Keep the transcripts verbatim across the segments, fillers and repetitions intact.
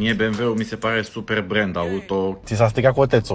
Mie B M W-ul mi se pare super brand auto. Ți s-a stricat cotețul.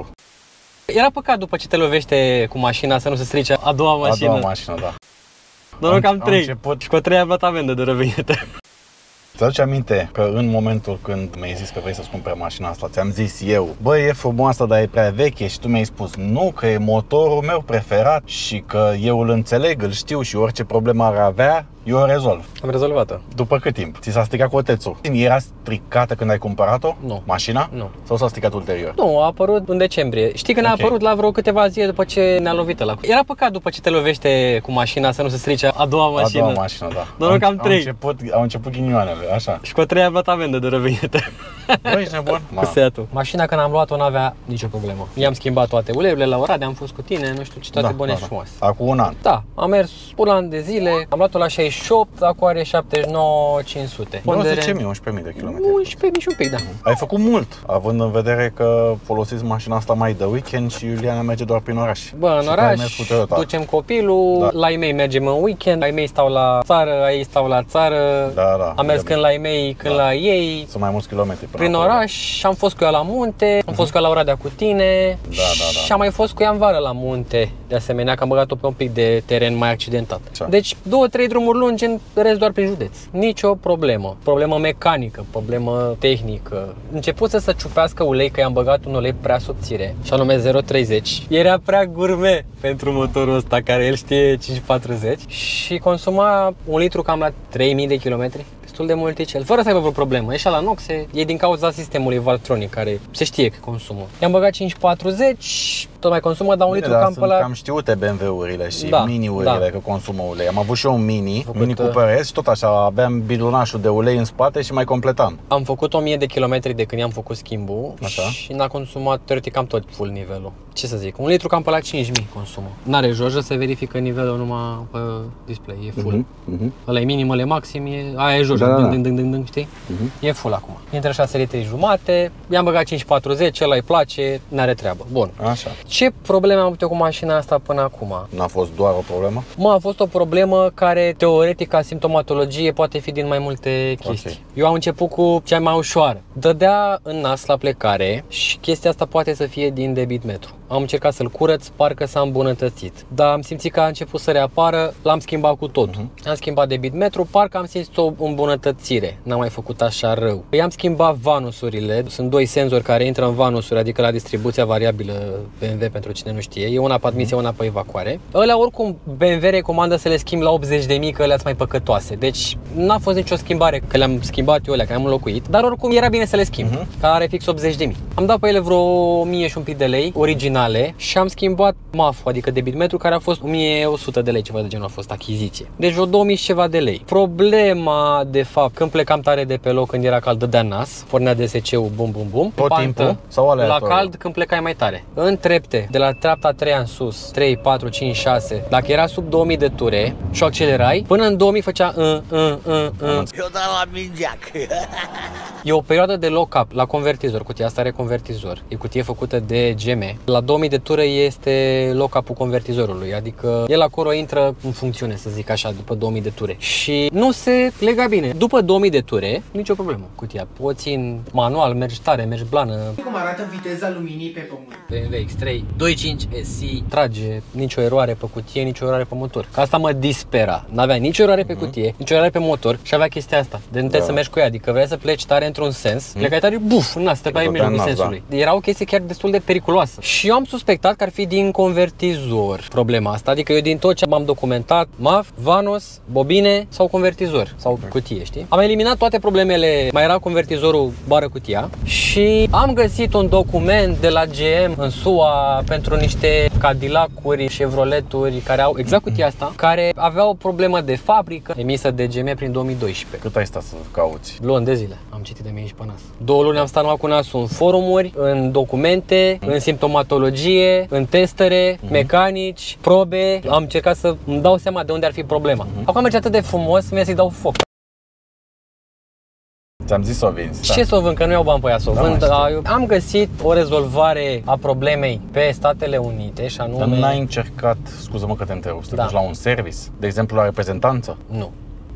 Era păcat după ce te lovește cu mașina să nu se strice a doua mașină. A doua mașină, da. Doar că am trei început... și cu a treia am dat amendă de răvenită. Ți-aduce aminte că în momentul când mi-ai zis că vrei să-ți cumperi mașina asta, ți-am zis eu, băi, e frumoasă, dar e prea veche, și tu mi-ai spus nu, că e motorul meu preferat și că eu îl înțeleg, îl știu și orice problemă ar avea, eu o rezolv. Am rezolvat-o. După cât timp? Ți s-a stricat cotețul? Era stricată când ai cumpărat-o? Nu. Mașina? Nu. Sau s-a stricat ulterior? Nu, a apărut în decembrie. Știi că ne-a Okay. apărut la vreo câteva zile după ce ne-a lovit ăla. Era păcat după ce te lovește cu mașina să nu se strice a doua mașină. A doua mașină, da. Doar că am trei. Au început, au început ghinioanele, așa. Și cu a treia am dat amendă de răvenită. Băi, ești nebun? Cu Seat-ul. Mașina când am luat-o n-avea nicio problemă. I-am schimbat toate uleurile la Oradea, am fost cu tine, nu știu ce, toate da, bune da, și da. frumoase. Acum un an. Da, am mers un an de zile, am luat-o la șaizeci și opt, acum are șaptezeci și nouă cinci sute. nouăsprezece mii, unsprezece mii de kilometri. unsprezece mii și un pic, da. Ai făcut mult, având în vedere că folosiți mașina asta mai de weekend și Iuliana merge doar prin oraș. Bă, în și oraș, ducem copilul, da. La ei mei mergem în weekend, la ei mei stau la țară, ei stau la țară. Da, da. Am mers când la ei mei, când da. La ei. Sunt mai mulți kilometri până prin acolo. oraș și am fost cu ea la munte, am fost cu ea la Oradea cu tine. Da, da, da. Și am mai fost cu ea în vară la munte, de asemenea, că am băgat-o pe un pic de teren mai accidentat. Ce? Deci, două, trei drumuri lungi, în rest doar prin județ. Nicio problemă. Problemă mecanică, problemă tehnică. Început să se ciupească ulei, că i-am băgat un ulei prea subțire, și anume zero treizeci. Era prea gourmet pentru motorul ăsta, care el știe cinci patruzeci, și consuma un litru cam la trei mii de kilometri. Destul de multicel, fără să aibă vreo problemă. Ieșea la noxe, e din cauza sistemului Valtronic, care se știe că consumă. I-am băgat cinci patruzeci, tot mai consumă, dar un Bine, litru dar cam pe la... cam știute B M W-urile și da, mini-urile, da. Că consumă ulei. Am avut și eu un mini, Făcut, Mini Cooper S, și tot așa, aveam bidonașul de ulei în spate și mai completam. Am făcut o mie de kilometri de când i-am făcut schimbul. Așa. Și n-a consumat teoretic cam tot full nivelul. Ce să zic, un litru cam pe la cinci mii consumă. N-are jojă, se verifică nivelul numai pe display, e full. Uh-huh, uh-huh. Ăla e minim, ăla e maxim, e... aia e jojă, da, da. dâng, dâng, dâng, dâng, știi? Uh-huh. E full acum. Intră șase litri jumate, i-am băgat cinci patruzeci, ăla îi place, n-are treabă. Bun. Așa. Ce probleme am avut eu cu mașina asta până acum? N-a fost doar o problemă? Mă, a fost o problemă care, teoretic, ca simptomatologie, poate fi din mai multe chestii. Okay. Eu am început cu cea mai ușoară. Dădea în nas la plecare și chestia asta poate să fie din debit metru. Am încercat să-l curăț, parcă s-a îmbunătățit. Dar am simțit că a început să reapară, l-am schimbat cu totul. Uh-huh. Am schimbat debit metru, parcă am simțit o îmbunătățire. N-am mai făcut așa rău. I-am schimbat vanusurile. Sunt doi senzori care intră în vanusuri, adică la distribuția variabilă B M W, pentru cine nu știe. E una pe admisie, uh-huh. una pe evacuare. Ălea oricum B M W recomandă să le schimb la optzeci de mii, că alea sunt mai păcătoase. Deci n-a fost nicio schimbare, că le-am schimbat eu alea, că am înlocuit. Dar oricum era bine să le schimb, uh-huh. că are fix optzeci de mii. Am dat pe ele vreo o mie și un pic de lei originale și am schimbat M A F, adică debit metru, care a fost o mie o sută de lei, ceva de genul a fost achiziție. Deci vreo două mii și ceva de lei. Problema, de fapt, când plecam tare de pe loc, când era cald, dădea nas, pornea D S C-ul, bum bum bum. Tot pantă, timpul? Sau aleatoriu? la cald, când plecai mai tare. În trepte, de la treapta a treia în sus, trei, patru, cinci, șase, dacă era sub două mii de ture și o accelerai, până în două mii făcea uh, uh, uh, uh. Eu dau la mingeac. E o perioadă de lock-up la convertizor. Cutia asta are convertizor. E cutie făcută de G M. La două mii de ture este lock-up-ul convertizorului, adică el acolo intră în funcțiune, să zic așa, după două mii de ture. Și nu se lega bine. După două mii de ture, nicio problemă. Cutia poți în manual, mergi tare, mergi blană. Cum arată viteza luminii pe pământ? B M W X trei doi cinci S I trage, nicio eroare pe cutie, nicio eroare pe motor. Că asta mă dispera. N-avea nicio eroare pe cutie, nicio eroare pe motor și avea chestia asta. De nu trebuie să mergi cu ea, adică vrei să pleci tare într-un sens, mm. plecai tare, buf, în nas, te bai în mijlocul sensului. Da. Era o chestie chiar destul de periculoasă. Și eu am suspectat că ar fi din convertizor problema asta, adică eu din tot ce m-am documentat, M A F, vanos, bobine sau convertizor sau okay. cutie, știi? Am eliminat toate problemele, mai era convertizorul bară cutia și am găsit un document de la G M în S U A pentru niște Cadillac-uri, Chevrolet-uri care au exact cutia asta, care avea o problemă de fabrică emisă de G M prin două mii doisprezece. Cât ai stat să cauți? Luni de zile am citit de mie și pe nas. Două luni am stat numai cu nasul în forumuri, în documente, mm. în simptomatologie, în testere, mm-hmm. mecanici, probe. Am încercat să îmi dau seama de unde ar fi problema. Mm-hmm. Acum merge atât de frumos, mi-a să-i dau foc. Ți-am zis să o vinzi. Ce să o vând, că nu iau bani pe ea să o vând. Da, am găsit o rezolvare a problemei pe Statele Unite și anume... Dar n-ai încercat, scuză-mă că te întrerup, să te da. duci la un service, de exemplu la reprezentanță? Nu.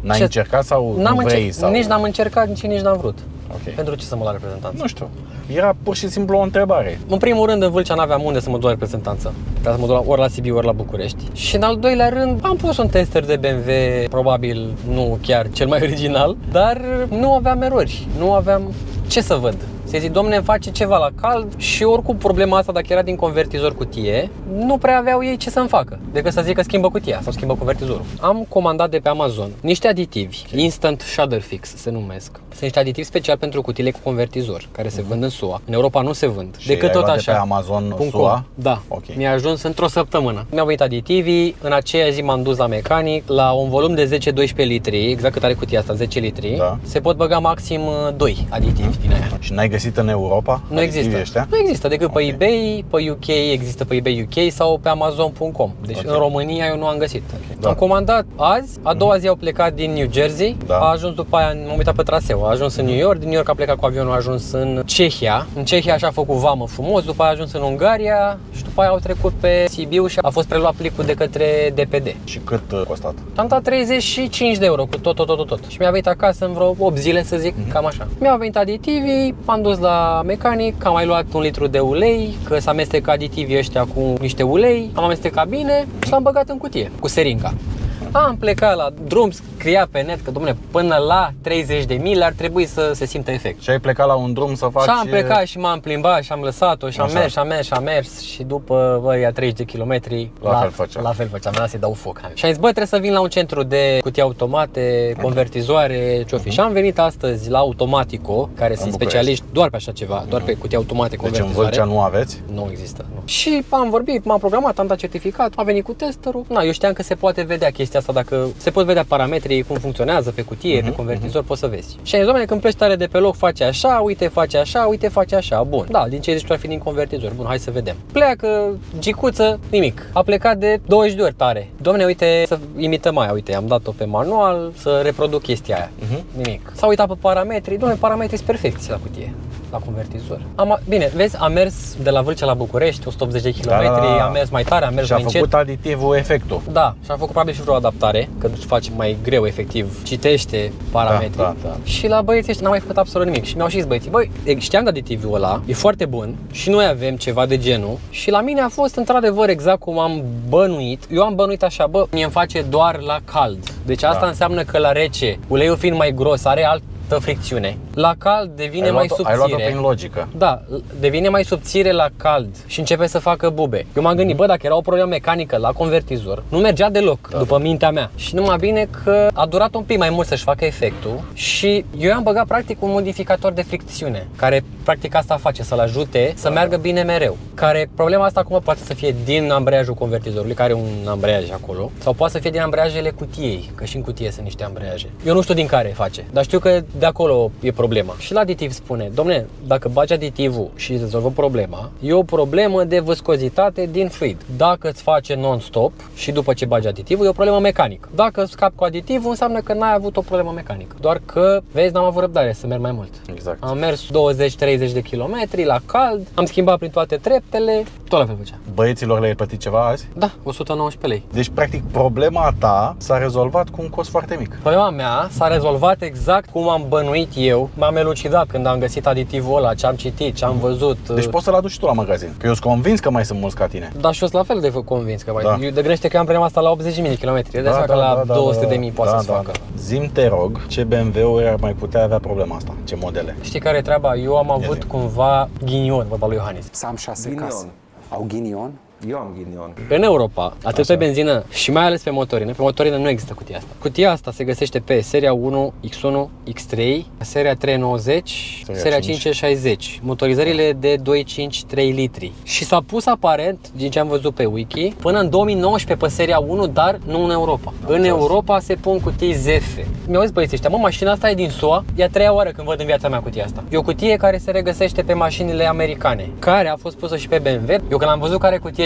N-ai Ce? încercat sau N-am nu vrei? încer- Sau... Nici n-am încercat, nici nici n-am vrut. Ok. Pentru ce să mă la reprezentanță? Nu știu. Era pur și simplu o întrebare. În primul rând, în Vâlcea n-aveam unde să mă duc la reprezentanță. Trebuia să mă duc ori la Sibiu, ori la București. Și în al doilea rând, am pus un tester de B M W, probabil nu chiar cel mai original, dar nu aveam erori, nu aveam ce să văd. Să zic, domne, îmi face ceva la cald și oricum problema asta, dacă era din convertizor cutie, nu prea aveau ei ce să-mi facă, decât să zic că schimbă cutia sau schimbă convertizorul. Am comandat de pe Amazon niște aditivi, Instant Shudder Fix se numesc. Sunt niște aditivi special pentru cutiile cu convertizor, care se vând în S U A. În Europa nu se vând, Și decât ai tot luat așa. de pe Amazon S U A? Da. Ok. Mi-a ajuns într-o săptămână. Mi-au venit aditivii, în aceea zi m-am dus la mecanic, la un volum de zece doisprezece litri, exact cât are cutia asta, zece litri, Da. se pot băga maxim doi aditivi din aia. Și n-ai găsit în Europa? Nu există. Ăștia? Nu există decât Ok. pe eBay, pe U K, există pe eBay U K sau pe Amazon punct com. Deci Ok. în România eu nu am găsit. Da. Am comandat azi, a doua zi au plecat din New Jersey, Da. a ajuns după aia, m-am uitat pe traseu, a ajuns în New York, din New York a plecat cu avionul, a ajuns în Cehia. În Cehia și-a făcut vamă frumos, după aia a ajuns în Ungaria și după aia au trecut pe Sibiu și a fost preluat plicul de către D P D. Și cât a costat? Am dat treizeci și cinci de euro cu tot, tot, tot, tot, tot. Și mi-a venit acasă în vreo opt zile, să zic, cam așa. Mi-au venit aditivii, m-am dus la mecanic, am mai luat un litru de ulei, că s-a amestecat aditivii ăștia cu niște ulei, am amestecat bine și l-am băgat în cutie, cu seringa. Am plecat la drum, scria pe net că, dom'le, până la treizeci de mile ar trebui să se simtă efect. Și ai plecat la un drum să faci... Și am plecat și m-am plimbat și am lăsat-o și am Așa. mers și am mers și am mers și după, băi, a treizeci de kilometri La fel făcea. La fel făceam, am să-i dau foc. Și am zis, bă, trebuie să vin la un centru de cutii automate, convertizoare, ce-o fi. Și am venit astăzi la Automatico, care sunt București. specialiști doar pe așa ceva, doar pe cutii automate, Deci în convertizoare. Vâlcea nu aveți? Nu există. Nu. Și am vorbit, m-am programat, am dat certificat, am venit cu testerul. Na, eu știam că se poate vedea chestia asta, dacă se pot vedea parametrii, cum funcționează pe cutie, pe convertizor, poți să vezi. Și am zis, doamne, când pleci tare de pe loc, face așa, uite, face așa, uite, face așa. Bun. Da, din ce zici tu ar fi din convertizor. Bun, hai să vedem. Pleacă, gicuță, nimic. A plecat de douăzeci de ori tare. Doamne, uite, să imităm aia, uite, am dat-o pe manual, să reproduc chestia aia. Uh-huh. Nimic. S-a uitat pe parametrii, doamne, parametrii sunt perfecți la cutie, la convertizor. Am, bine, vezi, am mers de la Vâlcea la București, o sută optzeci de kilometri, Da, da, da. am mers mai tare, am mers Și a mai încet. făcut aditivul efectul. Da, și a făcut probabil și vreo adaptare, că își face mai greu efectiv, citește parametrii. Da, da, da. Și la băieții ăștia n-am mai făcut absolut nimic. Și mi-au și zis băieții, băi, știam de aditivul ăla, e foarte bun și noi avem ceva de genul. Și la mine a fost într-adevăr exact cum am bănuit. Eu am bănuit așa, bă, mie îmi face doar la cald. Deci asta Da. înseamnă că la rece, uleiul fiind mai gros, are alt fricțiune. La cald devine Ai mai luat-o, subțire. ai luat-o prin logică. Da, devine mai subțire la cald și începe să facă bube. Eu m-am gândit, bă, dacă era o problemă mecanică la convertizor, nu mergea deloc, da. după mintea mea. Și numai bine că a durat un pic mai mult să-și facă efectul și eu am băgat practic un modificator de fricțiune, care practic asta face, să-l ajute să meargă bine mereu. Care problema asta acum poate să fie din ambreiajul convertizorului, care are un ambreiaj acolo, sau poate să fie din ambreiajele cutiei, că și în cutie sunt niște ambreiaje. Eu nu știu din care face, dar știu că de acolo e problema. Și la aditiv spune, domne, dacă bagi aditivul și îți rezolvă problema, e o problemă de viscozitate din fluid. Dacă îți face non-stop și după ce bagi aditivul, e o problemă mecanică. Dacă scapi cu aditivul, înseamnă că n-ai avut o problemă mecanică. Doar că, vezi, n-am avut răbdare să merg mai mult. Exact. Am mers douăzeci treizeci de kilometri la cald, am schimbat prin toate treptele, tot la fel făcea. Băieților le-ai plătit ceva azi? Da, o sută nouăsprezece lei. Deci, practic, problema ta s-a rezolvat cu un cost foarte mic. Problema mea s-a rezolvat exact cum am bănuit eu. M-am elucidat când am găsit aditivul ăla, ce am citit, ce am văzut. Deci poți să-l aduci tu la magazin. Că eu sunt convins că mai sunt mulți ca tine. Da, și eu sunt la fel de convins că mai. Da. Eu de gândește că eu am problema asta la optzeci de mii de kilometri. Eu de seama că la două sute de mii poate da, să-ți da, facă. da. Zim, te rog, ce B M W-uri ar mai putea avea problema asta? Ce modele? Știi care e treaba? Eu am avut zi. cumva ghinion, vorba lui Iohannis. Să am șase Ghinion. case. Au ghinion? Eu am ghinion. În Europa, atât pe benzină și mai ales pe motorină, pe motorină nu există cutia asta. Cutia asta se găsește pe seria unu, X unu, X trei, seria trei nouăzeci, Seria seria cinci. cinci șaizeci, motorizările de doi virgulă cinci trei litri. Și s-a pus aparent, din ce am văzut pe wiki, până în două mii nouăsprezece pe seria unu, dar nu în Europa. În înțeles. Europa se pun cutii zefe. Mi-au zis băieții ăștia, mă, mașina asta e din S U A, e a treia oară când văd în viața mea cutia asta. E o cutie care se regăsește pe mașinile americane, care a fost pusă și pe B M W. Eu când am văzut că are cutie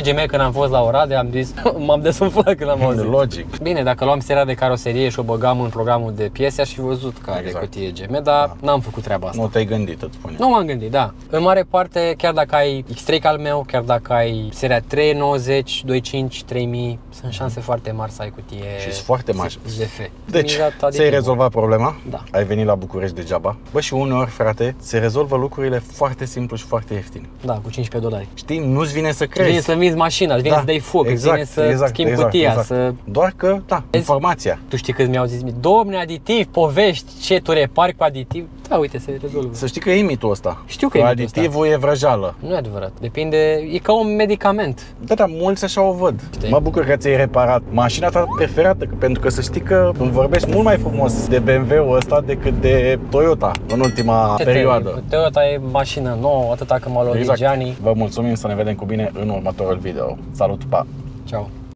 colegii mei când am fost la Oradea, am zis, m-am desumflat când am auzit. Logic. Bine, dacă luam seria de caroserie și o băgam în programul de piese, aș fi văzut că are Exact. cutie G M, dar da. n-am făcut treaba asta. Nu te-ai gândit, îți spune. Nu m-am gândit, da. În mare parte, chiar dacă ai X trei ca al meu, chiar dacă ai seria trei nouăzeci, doi cinci, trei mii, sunt șanse foarte mari să ai cutie Și sunt foarte mari. Z F. Deci, ți-ai rezolvat problema? Da. Ai venit la București degeaba. Bă, și uneori, frate, se rezolvă lucrurile foarte simplu și foarte ieftine. Da, cu cincisprezece dolari. Știi, nu-ți vine să Îți crezi. vine să vinzi mașina, îți vine Da, să dai foc, exact, îți vine să exact, schimbi exact, cutia, exact. să... Doar că, da, informația. Tu știi câți mi-au zis, domne, aditiv, povești, ce tu repari cu aditiv? Da, uite, se rezolvă. Să știi că e mitul ăsta. Știu că e mitul ăsta. Aditivul e vrăjeală. Nu e adevărat, depinde, e ca un medicament. Da, da, mulți așa o văd. Știi? Mă bucur că ți-ai reparat mașina ta preferată, pentru că să știi că îmi vorbești mult mai frumos de B M W-ul ăsta decât de Toyota în ultima Ce perioadă. te- Toyota e mașină nouă, atâta că m-a lovit Exact. Gianni. Vă mulțumim, să ne vedem cu bine în următorul video. Salut, pa! Ciao.